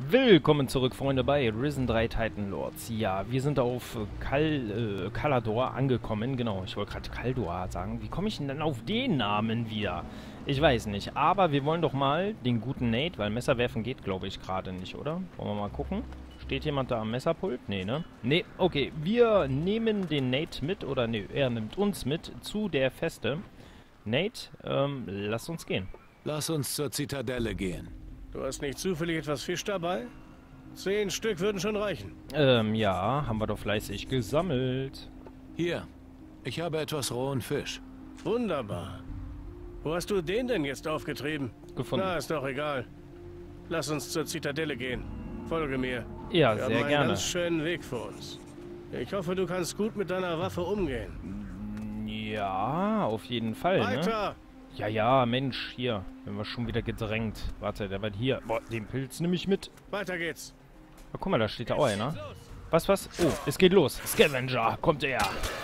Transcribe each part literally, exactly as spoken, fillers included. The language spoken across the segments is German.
Willkommen zurück, Freunde, bei Risen drei Titan Lords. Ja, wir sind auf Kal äh, Kalador angekommen. Genau, ich wollte gerade Kaldor sagen. Wie komme ich denn dann auf den Namen wieder? Ich weiß nicht, aber wir wollen doch mal den guten Nate, weil Messer werfen geht, glaube ich, gerade nicht, oder? Wollen wir mal gucken? Steht jemand da am Messerpult? Nee, ne? Nee, okay. Wir nehmen den Nate mit, oder nee, er nimmt uns mit zu der Feste. Nate, ähm, lass uns gehen. Lass uns zur Zitadelle gehen. Du hast nicht zufällig etwas Fisch dabei? Zehn Stück würden schon reichen. Ähm, ja, haben wir doch fleißig gesammelt. Hier, ich habe etwas rohen Fisch. Wunderbar. Wo hast du den denn jetzt aufgetrieben? Gefunden. Na, ist doch egal. Lass uns zur Zitadelle gehen. Folge mir. Ja, Wir sehr haben einen gerne. ganz schönen Weg vor uns. Ich hoffe, du kannst gut mit deiner Waffe umgehen. Ja, auf jeden Fall, ne? Weiter! Ja, ja, Mensch, hier. Wenn wir schon wieder gedrängt. Warte, der war hier. Boah, den Pilz nehme ich mit. Weiter geht's. Oh, guck mal, da steht da auch einer. Was, was? Oh, es geht los. Scavenger, kommt er.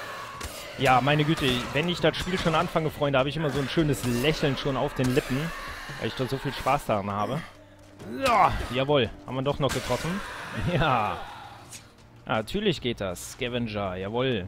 Ja, meine Güte, wenn ich das Spiel schon anfange, Freunde, habe ich immer so ein schönes Lächeln schon auf den Lippen, weil ich da so viel Spaß daran habe. Ja, jawohl, haben wir doch noch getroffen. Ja. Ja, natürlich geht das. Scavenger, jawohl.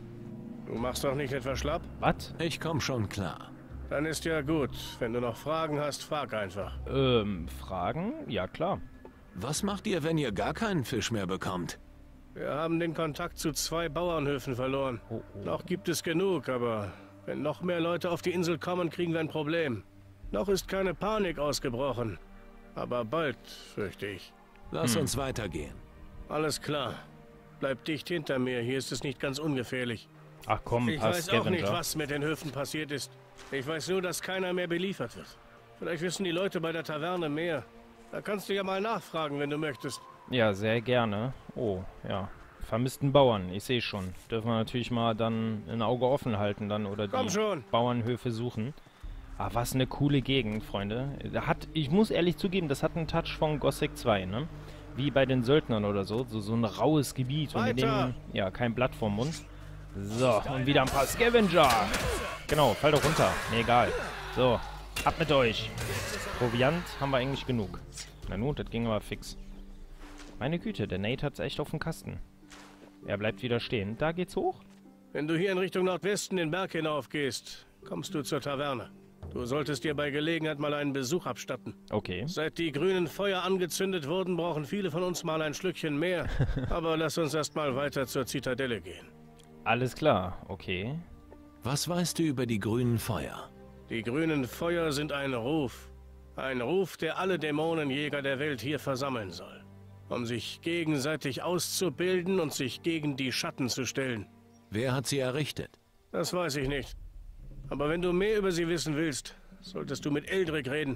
Du machst doch nicht etwa schlapp? Was? Ich komm schon klar. Dann ist ja gut. Wenn du noch Fragen hast, frag einfach. Ähm, Fragen? Ja, klar. Was macht ihr, wenn ihr gar keinen Fisch mehr bekommt? Wir haben den Kontakt zu zwei Bauernhöfen verloren. Oh, oh. Noch gibt es genug, aber wenn noch mehr Leute auf die Insel kommen, kriegen wir ein Problem. Noch ist keine Panik ausgebrochen. Aber bald, fürchte ich. Lass Hm. uns weitergehen. Alles klar. Bleib dicht hinter mir, hier ist es nicht ganz ungefährlich. Ach komm, Ich passt, weiß auch nicht, Scavenger. was mit den Höfen passiert ist. Ich weiß nur, dass keiner mehr beliefert wird. Vielleicht wissen die Leute bei der Taverne mehr. Da kannst du ja mal nachfragen, wenn du möchtest. Ja, sehr gerne. Oh, ja. Vermissten Bauern, ich sehe schon. Dürfen wir natürlich mal dann ein Auge offen halten dann oder Komm die schon. Bauernhöfe suchen. Ah, was eine coole Gegend, Freunde. Da hat, ich muss ehrlich zugeben, das hat einen Touch von Gothic zwei, ne? Wie bei den Söldnern oder so. So, so ein raues Gebiet und in Weiter. dem, ja, kein Blatt vorm Mund. So, und wieder ein paar Scavenger. Genau, fall doch runter. Mir egal. So, ab mit euch. Proviant haben wir eigentlich genug. Na nun, das ging aber fix. Meine Güte, der Nate hat's echt auf dem Kasten. Er bleibt wieder stehen. Da geht's hoch? Wenn du hier in Richtung Nordwesten den Berg hinauf gehst, kommst du zur Taverne. Du solltest dir bei Gelegenheit mal einen Besuch abstatten. Okay. Seit die grünen Feuer angezündet wurden, brauchen viele von uns mal ein Schlückchen mehr. Aber lass uns erst mal weiter zur Zitadelle gehen. Alles klar, okay. Was weißt du über die grünen Feuer? Die grünen Feuer sind ein Ruf. Ein Ruf, der alle Dämonenjäger der Welt hier versammeln soll. Um sich gegenseitig auszubilden und sich gegen die Schatten zu stellen. Wer hat sie errichtet? Das weiß ich nicht. Aber wenn du mehr über sie wissen willst, solltest du mit Eldrick reden.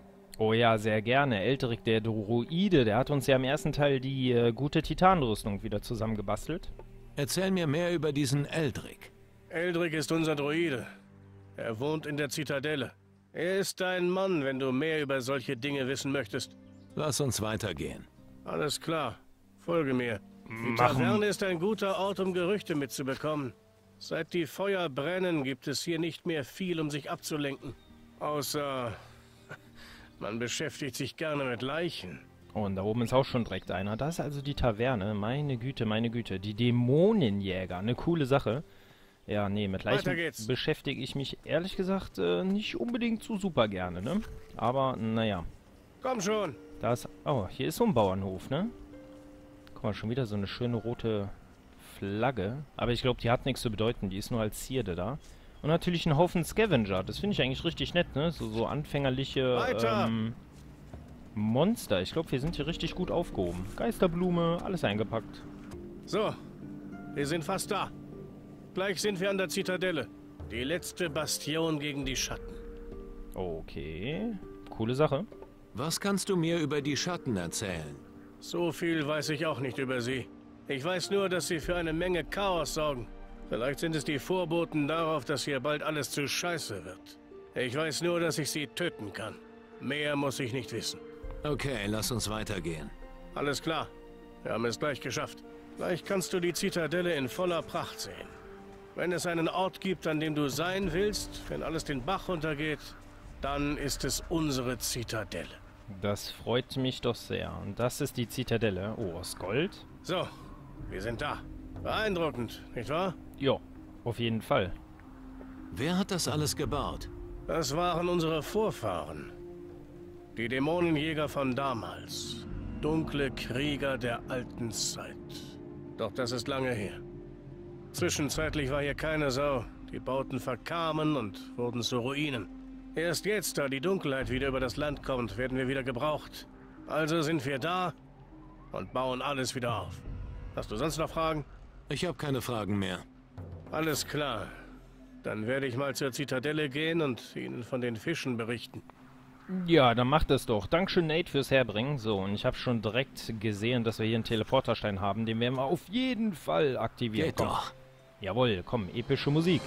Oh ja, sehr gerne. Eldrick, der Druide, der hat uns ja im ersten Teil die äh, gute Titanrüstung wieder zusammengebastelt. Erzähl mir mehr über diesen Eldrick. Eldrick ist unser Druide. Er wohnt in der Zitadelle. Er ist dein Mann, wenn du mehr über solche Dinge wissen möchtest. Lass uns weitergehen. Alles klar. Folge mir. Die Machen. Taverne ist ein guter Ort, um Gerüchte mitzubekommen. Seit die Feuer brennen, gibt es hier nicht mehr viel, um sich abzulenken. Außer man beschäftigt sich gerne mit Leichen. Oh, und da oben ist auch schon direkt einer. Das ist also die Taverne. Meine Güte, meine Güte. Die Dämonenjäger. Eine coole Sache. Ja, nee, mit Weiter Leichen geht's. beschäftige ich mich ehrlich gesagt äh, nicht unbedingt so super gerne, ne? Aber, naja. Komm schon. Da ist... Oh, hier ist so ein Bauernhof, ne? Guck mal, schon wieder so eine schöne rote Flagge. Aber ich glaube, die hat nichts zu bedeuten. Die ist nur als Zierde da. Und natürlich ein Haufen Scavenger. Das finde ich eigentlich richtig nett, ne? So, so anfängerliche Weiter. ähm, Monster. Ich glaube, wir sind hier richtig gut aufgehoben. Geisterblume, alles eingepackt. So, wir sind fast da. Gleich sind wir an der Zitadelle. Die letzte Bastion gegen die Schatten. Okay. Coole Sache. Was kannst du mir über die Schatten erzählen? So viel weiß ich auch nicht über sie. Ich weiß nur, dass sie für eine Menge Chaos sorgen. Vielleicht sind es die Vorboten darauf, dass hier bald alles zu scheiße wird. Ich weiß nur, dass ich sie töten kann. Mehr muss ich nicht wissen. Okay, lass uns weitergehen. Alles klar. Wir haben es gleich geschafft. Gleich kannst du die Zitadelle in voller Pracht sehen. Wenn es einen Ort gibt, an dem du sein willst, wenn alles den Bach runtergeht, dann ist es unsere Zitadelle. Das freut mich doch sehr. Und das ist die Zitadelle. Oh, aus Gold? So, wir sind da. Beeindruckend, nicht wahr? Ja, auf jeden Fall. Wer hat das alles gebaut? Das waren unsere Vorfahren. Die Dämonenjäger von damals. Dunkle Krieger der alten Zeit. Doch das ist lange her. Zwischenzeitlich war hier keine Sau. Die Bauten verkamen und wurden zu Ruinen. Erst jetzt, da die Dunkelheit wieder über das Land kommt, werden wir wieder gebraucht. Also sind wir da und bauen alles wieder auf. Hast du sonst noch Fragen? Ich habe keine Fragen mehr. Alles klar. Dann werde ich mal zur Zitadelle gehen und Ihnen von den Fischen berichten. Ja, dann macht es doch. Dankeschön, Nate, fürs Herbringen. So, und ich habe schon direkt gesehen, dass wir hier einen Teleporterstein haben. Den werden wir auf jeden Fall aktivieren. Geht Komm. doch. Jawohl, komm, epische Musik.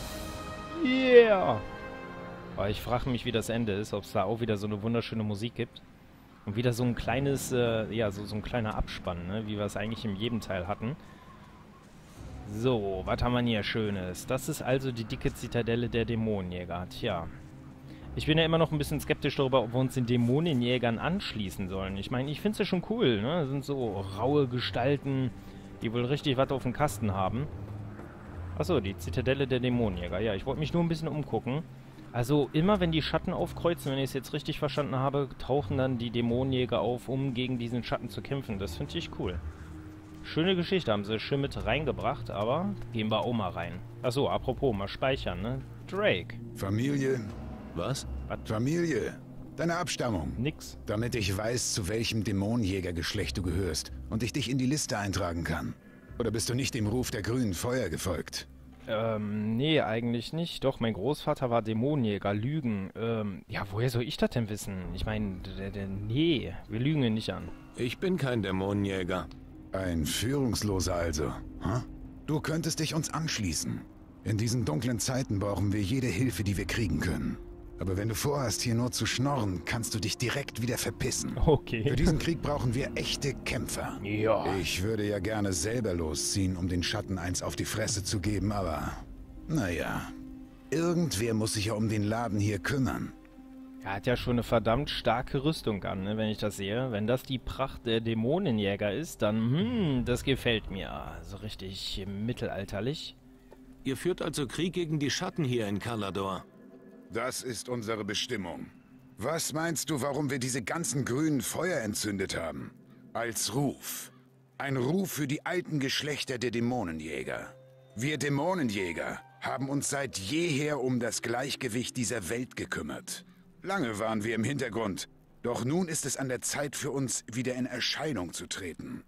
Yeah! Aber ich frage mich, wie das Ende ist, ob es da auch wieder so eine wunderschöne Musik gibt. Und wieder so ein kleines, äh, ja, so, so ein kleiner Abspann, ne? Wie wir es eigentlich in jedem Teil hatten. So, was haben wir hier Schönes? Das ist also die dicke Zitadelle der Dämonenjäger. Tja. Ich bin ja immer noch ein bisschen skeptisch darüber, ob wir uns den Dämonenjägern anschließen sollen. Ich meine, ich finde es ja schon cool, ne? Das sind so raue Gestalten, die wohl richtig was auf dem Kasten haben. Achso, die Zitadelle der Dämonenjäger. Ja, ich wollte mich nur ein bisschen umgucken. Also immer wenn die Schatten aufkreuzen, wenn ich es jetzt richtig verstanden habe, tauchen dann die Dämonenjäger auf, um gegen diesen Schatten zu kämpfen. Das finde ich cool. Schöne Geschichte haben sie schön mit reingebracht, aber gehen wir auch mal rein. Achso, apropos, mal speichern, ne? Drake. Familie? Was? Familie. Deine Abstammung. Nix. Damit ich weiß, zu welchem Dämonenjägergeschlecht du gehörst und ich dich in die Liste eintragen kann. Oder bist du nicht dem Ruf der grünen Feuer gefolgt? Ähm, nee, eigentlich nicht. Doch, mein Großvater war Dämonenjäger. Lügen. Ähm, ja, woher soll ich das denn wissen? Ich meine, nee, wir lügen ihn nicht an. Ich bin kein Dämonenjäger. Ein Führungsloser also, hm? Du könntest dich uns anschließen. In diesen dunklen Zeiten brauchen wir jede Hilfe, die wir kriegen können. Aber wenn du vorhast, hier nur zu schnorren, kannst du dich direkt wieder verpissen. Okay. Für diesen Krieg brauchen wir echte Kämpfer. Ja. Ich würde ja gerne selber losziehen, um den Schatten eins auf die Fresse zu geben, aber... Naja, irgendwer muss sich ja um den Laden hier kümmern. Er hat ja schon eine verdammt starke Rüstung an, ne, wenn ich das sehe. Wenn das die Pracht der Dämonenjäger ist, dann, hm, das gefällt mir. So richtig mittelalterlich. Ihr führt also Krieg gegen die Schatten hier in Calador. Das ist unsere Bestimmung. Was meinst du, warum wir diese ganzen grünen Feuer entzündet haben? Als Ruf. Ein Ruf für die alten Geschlechter der Dämonenjäger. Wir Dämonenjäger haben uns seit jeher um das Gleichgewicht dieser Welt gekümmert. Lange waren wir im Hintergrund, doch nun ist es an der Zeit für uns, wieder in Erscheinung zu treten.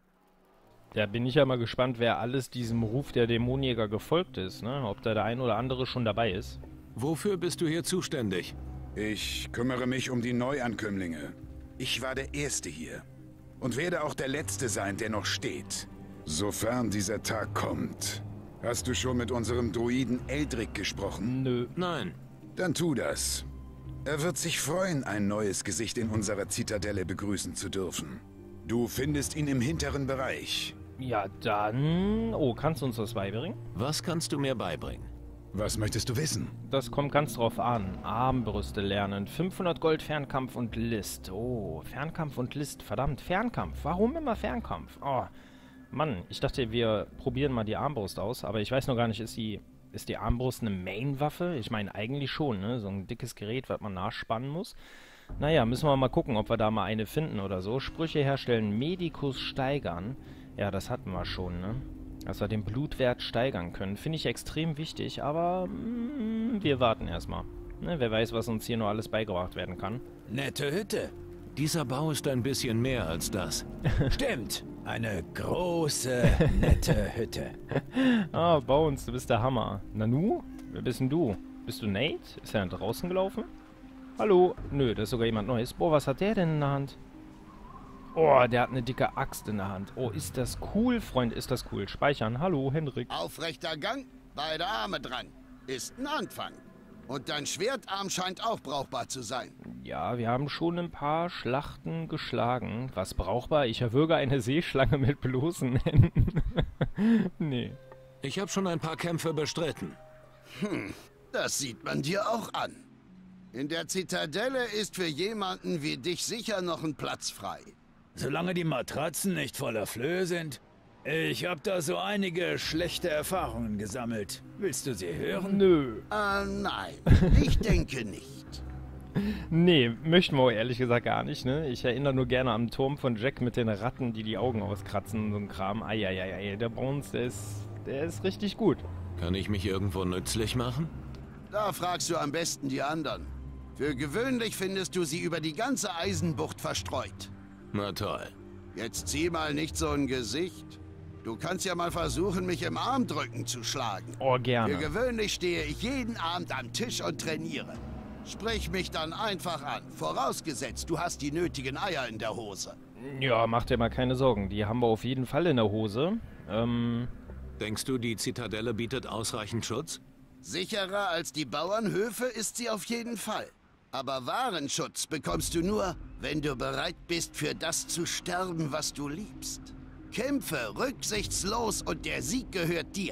Da bin ich ja mal gespannt, wer alles diesem Ruf der Dämonenjäger gefolgt ist, ne? Ob da der ein oder andere schon dabei ist. Wofür bist du hier zuständig? Ich kümmere mich um die Neuankömmlinge. Ich war der Erste hier. Und werde auch der Letzte sein, der noch steht. Sofern dieser Tag kommt. Hast du schon mit unserem Druiden Eldrick gesprochen? Nö. Nein. Dann tu das. Er wird sich freuen, ein neues Gesicht in unserer Zitadelle begrüßen zu dürfen. Du findest ihn im hinteren Bereich. Ja, dann... Oh, kannst du uns das beibringen? Was kannst du mir beibringen? Was möchtest du wissen? Das kommt ganz drauf an. Armbrüste lernen. fünfhundert Gold Fernkampf und List. Oh, Fernkampf und List. Verdammt, Fernkampf. Warum immer Fernkampf? Oh, Mann, ich dachte, wir probieren mal die Armbrust aus. Aber ich weiß noch gar nicht, ist die, ist die Armbrust eine Main-Waffe? Ich meine, eigentlich schon, ne? So ein dickes Gerät, was man nachspannen muss. Naja, müssen wir mal gucken, ob wir da mal eine finden oder so. Sprüche herstellen, Medikus steigern. Ja, das hatten wir schon, ne? Dass wir den Blutwert steigern können. Finde ich extrem wichtig, aber mm, wir warten erstmal. Ne, wer weiß, was uns hier noch alles beigebracht werden kann. Nette Hütte. Dieser Bau ist ein bisschen mehr als das. Stimmt. Eine große, nette Hütte. Ah, Bones, du bist der Hammer. Nanu? Wer bist denn du? Bist du Nate? Ist er draußen gelaufen? Hallo? Nö, da ist sogar jemand Neues. Boah, was hat der denn in der Hand? Oh, der hat eine dicke Axt in der Hand. Oh, ist das cool, Freund, ist das cool. Speichern. Hallo, Hendrik. Aufrechter Gang, beide Arme dran. Ist ein Anfang. Und dein Schwertarm scheint auch brauchbar zu sein. Ja, wir haben schon ein paar Schlachten geschlagen. Was brauchbar? Ich erwürge eine Seeschlange mit bloßen Händen. Nee. Ich habe schon ein paar Kämpfe bestritten. Hm, das sieht man dir auch an. In der Zitadelle ist für jemanden wie dich sicher noch ein Platz frei. Solange die Matratzen nicht voller Flöhe sind. Ich habe da so einige schlechte Erfahrungen gesammelt. Willst du sie hören? Nö. Ah, nein, ich denke nicht. Nee, möchten wir auch ehrlich gesagt gar nicht, ne? Ich erinnere nur gerne am Turm von Jack mit den Ratten, die die Augen auskratzen und so ein Kram. Eieiei, der Bones, der ist, der ist richtig gut. Kann ich mich irgendwo nützlich machen? Da fragst du am besten die anderen. Für gewöhnlich findest du sie über die ganze Eisenbucht verstreut. Na toll. Jetzt zieh mal nicht so ein Gesicht. Du kannst ja mal versuchen, mich im Armdrücken zu schlagen. Oh, Für gerne. gewöhnlich stehe ich jeden Abend am Tisch und trainiere. Sprich mich dann einfach an. Vorausgesetzt, du hast die nötigen Eier in der Hose. Ja, mach dir mal keine Sorgen. Die haben wir auf jeden Fall in der Hose. Ähm, Denkst du, die Zitadelle bietet ausreichend Schutz? Sicherer als die Bauernhöfe ist sie auf jeden Fall. Aber wahren Schutz bekommst du nur, wenn du bereit bist, für das zu sterben, was du liebst. Kämpfe rücksichtslos und der Sieg gehört dir.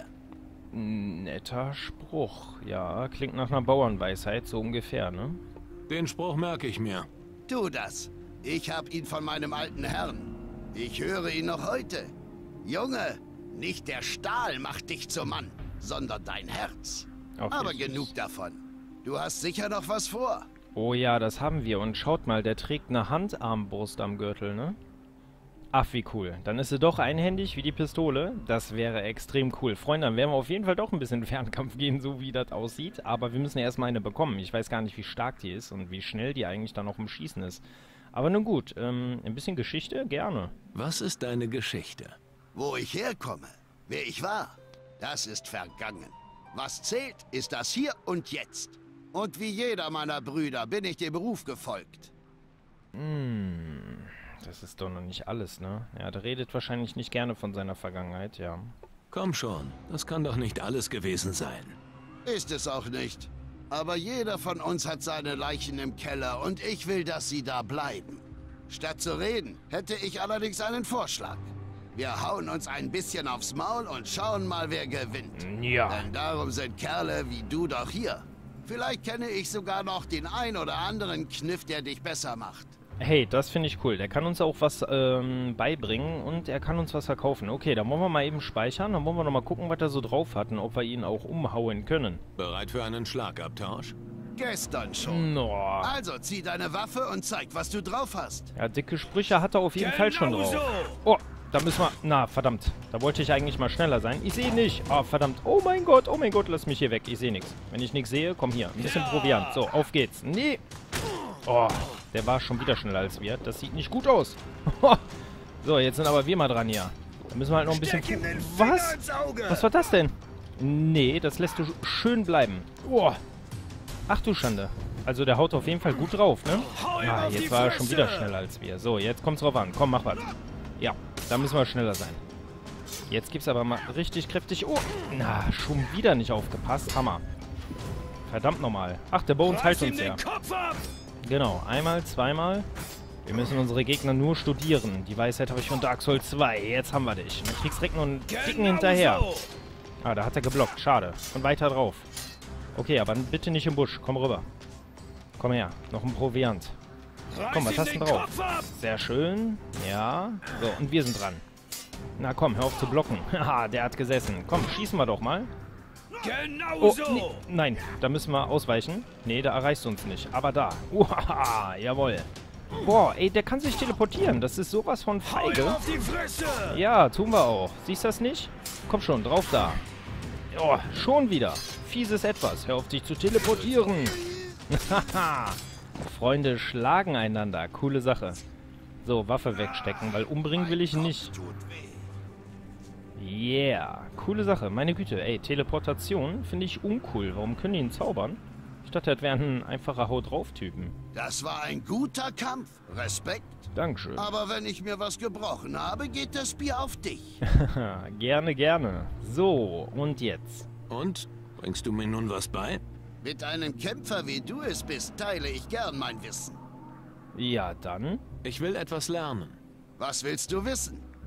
netter Spruch. Ja, klingt nach einer Bauernweisheit, so ungefähr, ne? Den Spruch merke ich mir. Tu das. Ich hab ihn von meinem alten Herrn. Ich höre ihn noch heute. Junge, nicht der Stahl macht dich zum Mann, sondern dein Herz. Auch Aber richtig. genug davon. Du hast sicher noch was vor. Oh ja, das haben wir. Und schaut mal, der trägt eine Handarmbrust am Gürtel, ne? Ach, wie cool. Dann ist sie doch einhändig wie die Pistole. Das wäre extrem cool. Freunde, dann werden wir auf jeden Fall doch ein bisschen Fernkampf gehen, so wie das aussieht. Aber wir müssen erstmal eine bekommen. Ich weiß gar nicht, wie stark die ist und wie schnell die eigentlich dann noch im Schießen ist. Aber nun gut, ähm, ein bisschen Geschichte? Gerne. Was ist deine Geschichte? Wo ich herkomme, wer ich war, das ist vergangen. Was zählt, ist das Hier und Jetzt. Und wie jeder meiner Brüder bin ich dem Ruf gefolgt. Hm, das ist doch noch nicht alles, ne? Ja, der redet wahrscheinlich nicht gerne von seiner Vergangenheit, ja. Komm schon, das kann doch nicht alles gewesen sein. Ist es auch nicht. Aber jeder von uns hat seine Leichen im Keller und ich will, dass sie da bleiben. Statt zu reden, hätte ich allerdings einen Vorschlag. Wir hauen uns ein bisschen aufs Maul und schauen mal, wer gewinnt. Ja. Denn darum sind Kerle wie du doch hier. Vielleicht kenne ich sogar noch den ein oder anderen Kniff, der dich besser macht. Hey, das finde ich cool. Der kann uns auch was ähm, beibringen und er kann uns was verkaufen. Okay, dann wollen wir mal eben speichern. Dann wollen wir noch mal gucken, was er so drauf hat und ob wir ihn auch umhauen können. Bereit für einen Schlagabtausch? Gestern schon. No. Also zieh deine Waffe und zeig, was du drauf hast. Ja, dicke Sprüche hat er auf jeden Fall schon drauf. so. Oh, da müssen wir... Na, verdammt. Da wollte ich eigentlich mal schneller sein. Ich sehe nicht. Oh, verdammt. Oh mein Gott, oh mein Gott, lass mich hier weg. Ich sehe nichts. Wenn ich nichts sehe, komm hier. Ein bisschen Proviant. So, auf geht's. Nee. Oh, der war schon wieder schneller als wir. Das sieht nicht gut aus. So, jetzt sind aber wir mal dran hier. Da müssen wir halt noch ein bisschen... Was? Was war das denn? Nee, das lässt du schön bleiben. Oh. Ach du Schande. Also der haut auf jeden Fall gut drauf, ne? Ah, jetzt war er schon wieder schneller als wir. So, jetzt kommt's drauf an. Komm, mach was. Ja, da müssen wir schneller sein. Jetzt gibt's aber mal richtig kräftig... Oh, na, schon wieder nicht aufgepasst. Hammer. Verdammt nochmal. Ach, der Bones heilt uns ja. Genau, einmal, zweimal. Wir müssen unsere Gegner nur studieren. Die Weisheit habe ich von Dark Souls zwei. Jetzt haben wir dich. Du kriegst direkt noch einen dicken hinterher. Ah, da hat er geblockt. Schade. Und weiter drauf. Okay, aber bitte nicht im Busch. Komm rüber. Komm her. Noch ein Proviant. Komm, was hast du denn drauf? Sehr schön. Ja. So, und wir sind dran. Na komm, hör auf zu blocken. Haha, der hat gesessen. Komm, schießen wir doch mal. Genau Oh, so. nee, nein, da müssen wir ausweichen. Nee, da erreichst du uns nicht. Aber da. Uhaha, jawohl. Boah, ey, der kann sich teleportieren. Das ist sowas von feige. Auf die Fresse. Ja, tun wir auch. Siehst du das nicht? Komm schon, drauf da. Oh, schon wieder. Fieses Etwas. Hör auf, dich zu teleportieren. Haha. Freunde schlagen einander. Coole Sache. So, Waffe wegstecken, weil umbringen will ich ihn nicht. Yeah. Coole Sache. Meine Güte. Ey, Teleportation finde ich uncool. Warum können die ihn zaubern? Ich dachte, das wären ein einfacher Haut-drauf-Typen. Das war ein guter Kampf. Respekt. Dankeschön. Aber wenn ich mir was gebrochen habe, geht das Bier auf dich. Gerne, gerne. So, und jetzt? Und? Bringst du mir nun was bei? Mit einem Kämpfer wie du es bist, teile ich gern mein Wissen. Ja, dann. Ich will etwas lernen. Was willst du wissen?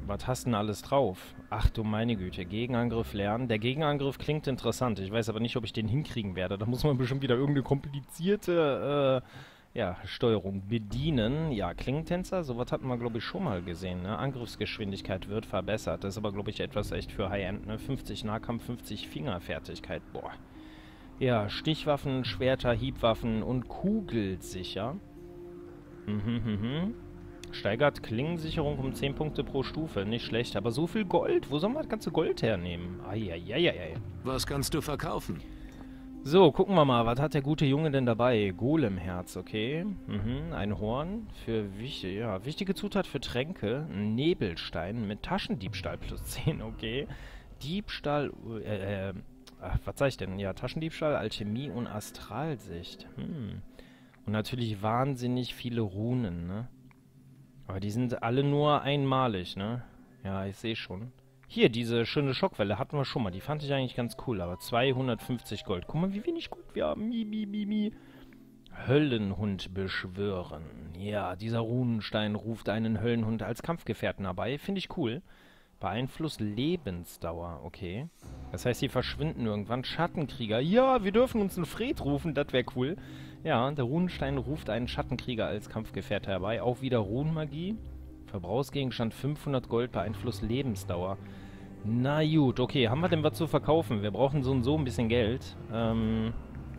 Was hast du denn alles drauf? Ach du meine Güte, Gegenangriff lernen. Der Gegenangriff klingt interessant. Ich weiß aber nicht, ob ich den hinkriegen werde. Da muss man bestimmt wieder irgendeine komplizierte äh, ja, Steuerung bedienen. Ja, Klingentänzer, sowas hatten wir, glaube ich, schon mal gesehen. Ne? Angriffsgeschwindigkeit wird verbessert. Das ist aber, glaube ich, etwas echt für High-End. Ne? fünfzig Nahkampf, fünfzig Fingerfertigkeit. Boah. Ja, Stichwaffen, Schwerter, Hiebwaffen und kugelsicher. Mhm, mhm, mhm. Steigert Klingensicherung um zehn Punkte pro Stufe. Nicht schlecht, aber so viel Gold. Wo soll man das ganze Gold hernehmen? Eieieiei. Was kannst du verkaufen? So, gucken wir mal. Was hat der gute Junge denn dabei? Golemherz, okay. Mhm, ein Horn. Für wichtig, ja, wichtige Zutat für Tränke. Ein Nebelstein mit Taschendiebstahl plus zehn, okay. Diebstahl, äh, äh, ach, was sag ich denn? Ja, Taschendiebstahl, Alchemie und Astralsicht. Hm. Und natürlich wahnsinnig viele Runen, ne? Aber die sind alle nur einmalig, ne? Ja, ich sehe schon. Hier, diese schöne Schockwelle hatten wir schon mal. Die fand ich eigentlich ganz cool, aber zweihundertfünfzig Gold. Guck mal, wie wenig Gold wir haben. Mi, mi, mi, mi. Höllenhund beschwören. Ja, dieser Runenstein ruft einen Höllenhund als Kampfgefährten herbei. Finde ich cool. Beeinflusst Lebensdauer, okay. Das heißt, sie verschwinden irgendwann. Schattenkrieger. Ja, wir dürfen uns einen Fred rufen, das wäre cool. Ja, der Runenstein ruft einen Schattenkrieger als Kampfgefährte herbei. Auch wieder Runenmagie. Verbrauchsgegenstand fünfhundert Gold, beeinflusst Lebensdauer. Na gut, okay. Haben wir denn was zu verkaufen? Wir brauchen so und so ein bisschen Geld. Ähm,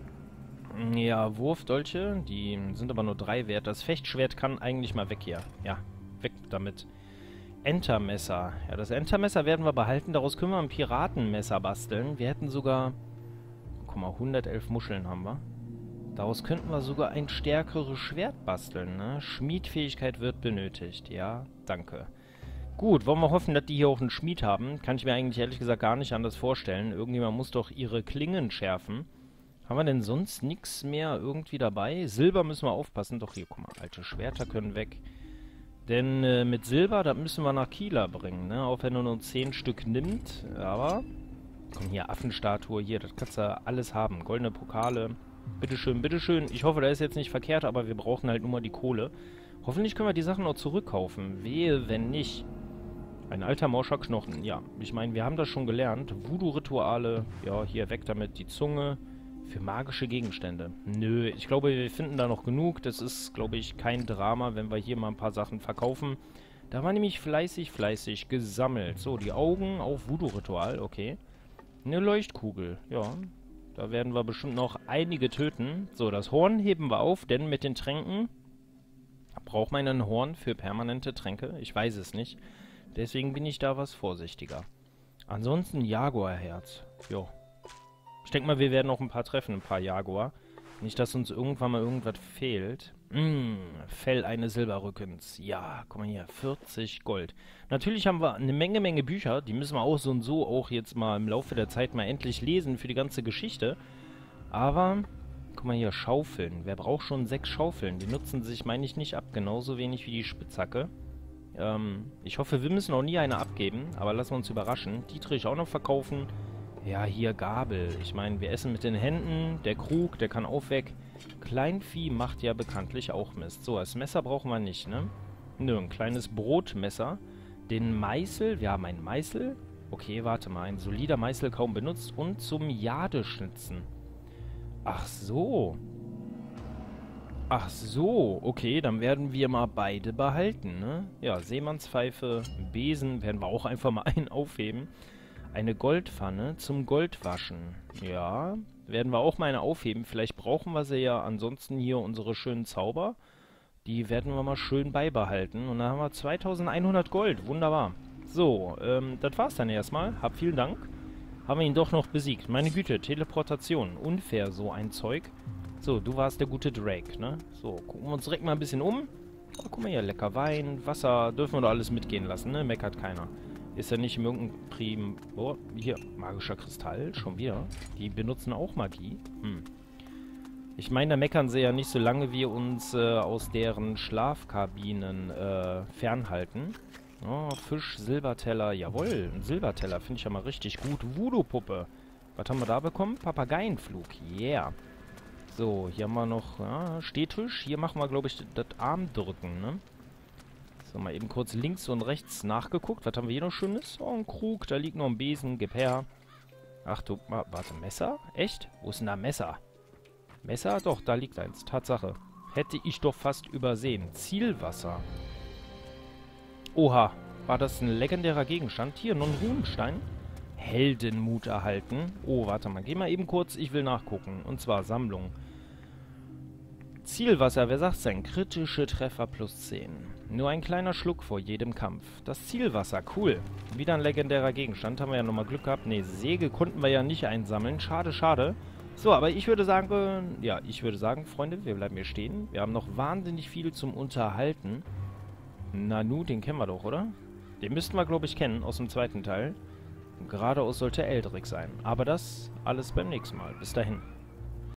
ja, Wurfdolche. Die sind aber nur drei wert. Das Fechtschwert kann eigentlich mal weg hier. Ja, weg damit. Entermesser. Ja, das Entermesser werden wir behalten. Daraus können wir ein Piratenmesser basteln. Wir hätten sogar... Guck mal, hundertelf Muscheln haben wir. Daraus könnten wir sogar ein stärkeres Schwert basteln, ne? Schmiedfähigkeit wird benötigt. Ja, danke. Gut, wollen wir hoffen, dass die hier auch einen Schmied haben. Kann ich mir eigentlich ehrlich gesagt gar nicht anders vorstellen. Irgendjemand muss doch ihre Klingen schärfen. Haben wir denn sonst nichts mehr irgendwie dabei? Silber müssen wir aufpassen. Doch hier, guck mal, alte Schwerter können weg. Denn äh, mit Silber, das müssen wir nach Kieler bringen, ne? Auch wenn er nur zehn Stück nimmt. Aber, komm hier, Affenstatue, hier, das kannst du alles haben. Goldene Pokale. Bitteschön, bitteschön. Ich hoffe, das ist jetzt nicht verkehrt, aber wir brauchen halt nur mal die Kohle. Hoffentlich können wir die Sachen noch zurückkaufen. Wehe, wenn nicht. Ein alter Morscherknochen. Ja, ich meine, wir haben das schon gelernt. Voodoo-Rituale. Ja, hier weg damit. Die Zunge. Für magische Gegenstände. Nö, ich glaube, wir finden da noch genug. Das ist, glaube ich, kein Drama, wenn wir hier mal ein paar Sachen verkaufen. Da war nämlich fleißig, fleißig gesammelt. So, die Augen auf Voodoo-Ritual. Okay. Eine Leuchtkugel. Ja. Da werden wir bestimmt noch einige töten. So, das Horn heben wir auf, denn mit den Tränken braucht man ein Horn für permanente Tränke. Ich weiß es nicht. Deswegen bin ich da was vorsichtiger. Ansonsten Jaguarherz. Jo. Ich denke mal, wir werden noch ein paar treffen, ein paar Jaguar. Nicht, dass uns irgendwann mal irgendwas fehlt. Mmh, Fell eines Silberrückens. Ja, guck mal hier, vierzig Gold. Natürlich haben wir eine Menge, Menge Bücher. Die müssen wir auch so und so auch jetzt mal im Laufe der Zeit mal endlich lesen für die ganze Geschichte. Aber, guck mal hier, Schaufeln. Wer braucht schon sechs Schaufeln? Die nutzen sich, meine ich, nicht ab. Genauso wenig wie die Spitzhacke. Ähm, ich hoffe, wir müssen auch nie eine abgeben. Aber lassen wir uns überraschen. Dietrich auch noch verkaufen. Ja, hier Gabel. Ich meine, wir essen mit den Händen. Der Krug, der kann auch weg. Kleinvieh macht ja bekanntlich auch Mist. So, das Messer brauchen wir nicht, ne? Nö, ein kleines Brotmesser. Den Meißel. Wir haben einen Meißel. Okay, warte mal. Ein solider Meißel kaum benutzt. Und zum Jadeschnitzen. Ach so. Ach so. Okay, dann werden wir mal beide behalten, ne? Ja, Seemannspfeife, Besen werden wir auch einfach mal einen aufheben. Eine Goldpfanne zum Goldwaschen. Ja, werden wir auch mal eine aufheben. Vielleicht brauchen wir sie ja. Ansonsten hier unsere schönen Zauber. Die werden wir mal schön beibehalten. Und dann haben wir zweitausendeinhundert Gold. Wunderbar. So, ähm, das war's dann erstmal. Hab vielen Dank. Haben wir ihn doch noch besiegt. Meine Güte, Teleportation. Unfair, so ein Zeug. So, du warst der gute Drake, ne? So, gucken wir uns direkt mal ein bisschen um. Oh, guck mal hier, lecker Wein, Wasser. Dürfen wir doch alles mitgehen lassen, ne? Meckert keiner. Ist ja nicht im irgendeinem Prim... Oh, hier, magischer Kristall, schon wieder. Die benutzen auch Magie. Hm. Ich meine, da meckern sie ja nicht, solange wir uns äh, aus deren Schlafkabinen äh, fernhalten. Oh, Fisch, Silberteller, jawohl, ein Silberteller, finde ich ja mal richtig gut. Voodoo-Puppe. Was haben wir da bekommen? Papageienflug, yeah. So, hier haben wir noch ja, Stehtisch. Hier machen wir, glaube ich, das Armdrücken, ne? So, mal eben kurz links und rechts nachgeguckt. Was haben wir hier noch Schönes? Oh, ein Krug, da liegt noch ein Besen, gib her. Ach du, warte, Messer? Echt? Wo ist denn da Messer? Messer? Doch, da liegt eins. Tatsache. Hätte ich doch fast übersehen. Zielwasser. Oha, war das ein legendärer Gegenstand? Hier, noch ein Runenstein. Heldenmut erhalten. Oh, warte mal, geh mal eben kurz, ich will nachgucken. Und zwar Sammlung. Zielwasser, wer sagt's denn? Kritische Treffer plus zehn. Nur ein kleiner Schluck vor jedem Kampf. Das Zielwasser, cool. Wieder ein legendärer Gegenstand, haben wir ja nochmal Glück gehabt. Ne, Säge konnten wir ja nicht einsammeln. Schade, schade. So, aber ich würde sagen, äh, ja, ich würde sagen, Freunde, wir bleiben hier stehen. Wir haben noch wahnsinnig viel zum Unterhalten. Nanu, den kennen wir doch, oder? Den müssten wir, glaube ich, kennen aus dem zweiten Teil. Und geradeaus sollte Eldrick sein. Aber das alles beim nächsten Mal. Bis dahin.